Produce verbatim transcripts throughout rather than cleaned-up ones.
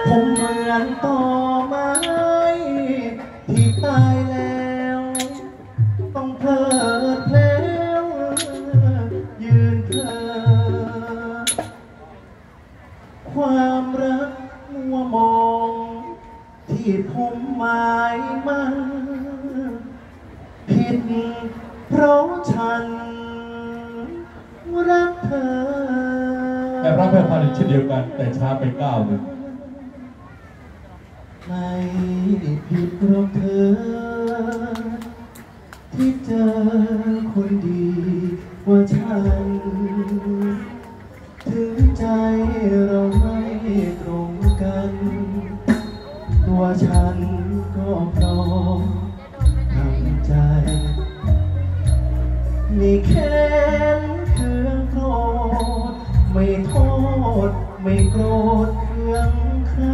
ผมเหมือนต่อไม้ที่ตายแล้วต้องเพลิดเพลินยืนเถิดความรักมัวมองที่ผมหมายมั่นผิดเพราะฉันรักเธอแต่พระเพื่อนพันธุ์เช่นเดียวกันแต่ช้าไปก้าวหนึ่งไม่ผิดเพราะเธอที่เจอคนดีว่าฉันถึงใจเราไม่ตรงกันตัวฉันก็พร้อมทำใจมีแค้นเคืองโกรธไม่โทษไม่โกรธเคืองใคร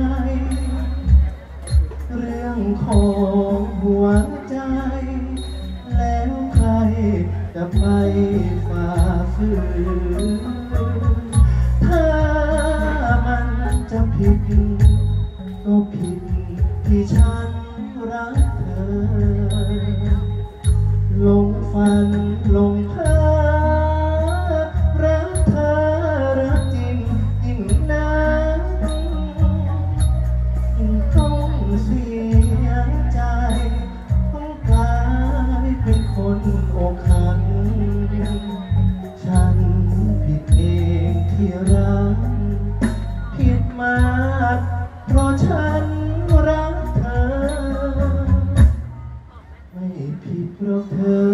เรื่องของหัวใจแล้วใครจะไปฝ่าฝืนถ้ามันจะผิดก็ผิดที่ฉันรักเธอลงฝันลงเพ้อรักเธอรักจริงยิ่งนักต้องเสียใจต้องกลายเป็นคนอกหักฉันผิดเองที่รักผิดมากเพราะฉันรักเธอไม่ผิดเพราะเธอ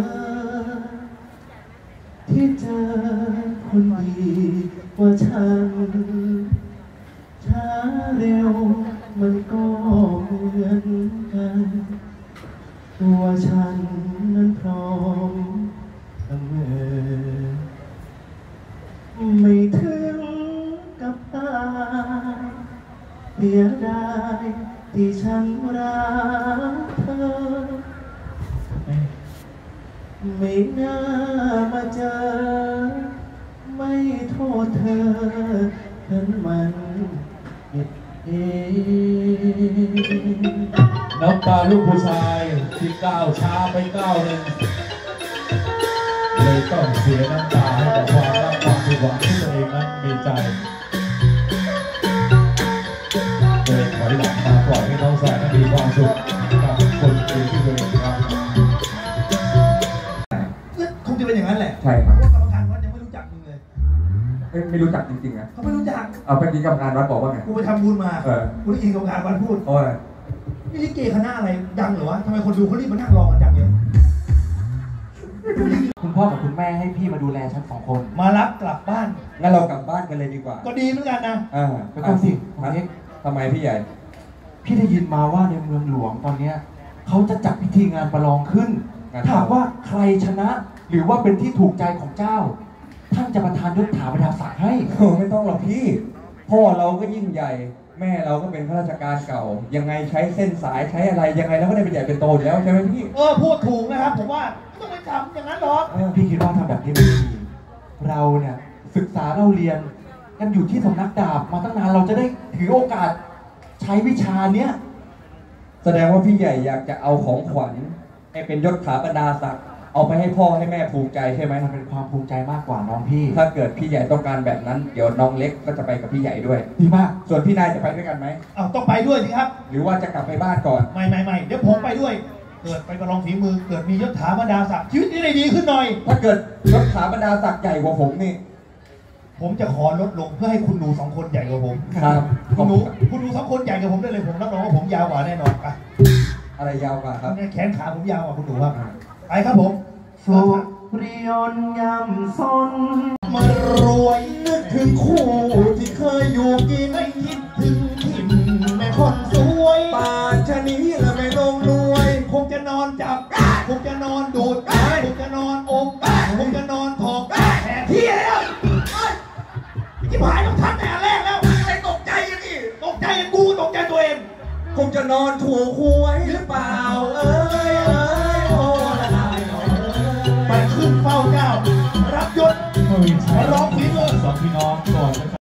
ที่เจอคนดีว่าฉันช้าเร็วมันก็เหมือนกันตัวฉันนั้นพร้อมเสมอไม่ถึงกับตายเสียดายที่ฉันรักเธอไม่น่ามาเจอไม่โทษเธอฉันมันผิดเองน้ำตาลูกผู้ชายที่ก้าวช้าไปก้าวหนึ่งเลยต้องเสียน้ำตาให้กับความรักความผิดหวังที่ตัวเองนั้นมีใจเดินถอยหลังมาปล่อยให้น้องแสนนั้นมีความสุขกับคนอื่นที่ตัวเองรักคงจะเป็นอย่างนั้นแหละใช่ครับว่ากรรมการวัดยังไม่รู้จักมึงเลยไม่รู้จักจริงๆนะเขาไม่รู้จักเอาเมื่อกี้กรรมการวัดบอกว่าไงกูไปทำบุญมาเออกูได้ยินกรรมการวัดพูดโอ้ยนี่ลิเกคณะอะไรดังเหรอวะทำไมคนดูเขารีบมานั่งรอกันจังเลยคุณพ่อกับคุณแม่ให้พี่มาดูแลฉันสองคนมารับกลับบ้านงั้นเรากลับบ้านกันเลยดีกว่าก็ดีเหมือนกันนะอ่าไปก่อนสิทำไมพี่ใหญ่พี่ได้ยินมาว่าในเมืองหลวงตอนเนี้ยเขาจะจัดพิธีงานประลองขึ้นถามว่าใครชนะหรือว่าเป็นที่ถูกใจของเจ้าท่านจะประทานยศถาบรรดาศักดิ์ให้โอ้ไม่ต้องหรอกพี่พ่อเราก็ยิ่งใหญ่แม่เราก็เป็นข้าราชการเก่ายังไงใช้เส้นสายใช้อะไรยังไงแล้วก็ได้เป็นใหญ่เป็นโตอยู่แล้วใช่ไหมพี่เออพูดถูกนะครับผมว่าไม่ต้องไปทำอย่างนั้นหรอกพี่คิดว่าทำแบบนี้ไม่ดีเราเนี่ยศึกษาเราเรียนกันอยู่ที่สำนักดาบมาตั้งนานเราจะได้ถือโอกาสใช้วิชาเนี้ยแสดงว่าพี่ใหญ่อยากจะเอาของขวัญให้เป็นยศถาบรรดาศักดิ์เอาไปให้พ่อให้แม่ภูมิใจใช่ไหมมันเป็นความภูมิใจมากกว่าน้องพี่ถ้าเกิดพี่ใหญ่ต้องการแบบนั้นเดี๋ยวน้องเล็กก็จะไปกับพี่ใหญ่ด้วยดีมากส่วนพี่นายจะไปด้วยกันไหมอ้าวต้องไปด้วยสิครับหรือว่าจะกลับไปบ้านก่อนไม่ไม่ไม่เดี๋ยวผมไปด้วยเกิดไปประลองฝีมือเกิดมียศถาบรรดาศักดิ์ชีวิตจะได้ดีขึ้นหน่อยถ้าเกิดยศถาบรรดาศักดิ์ใหญ่กว่าผมนี่ผมจะขอลดลงเพื่อให้คุณหนูสองคนใหญ่กว่าผมครับคุณหนูคุณหนูสองคนใหญ่กว่าผมได้เลยผมรับรองว่าผมยาวกว่าแน่นอนครับอะไรยาวกว่าครับแขนขาผมยาวกว่าคุณหนูครับไปครับผมสุริยนต์ยำซนมารวยนึกถึงคู่ที่เคยอยู่กินไม่คิดถึงถิ่นแม่คนสวยป่านชะนี้ละแม่นงรวยคงจะนอนจับคงจะนอนดูดคงจะนอนอมคงจะนอนถอกแผลที่แล้วที่หายต้องทักแต่แรกแล้วอะไรตกใจยังนี่ตกใจกูตกใจตัวเองคงจะนอนถูกหวยหรือเปล่าเอ้ยเอ้ยโอ้ละลายไปขึ้นเฝ้าเจ้ารับยศร้องฝีมือสองพี่น้อง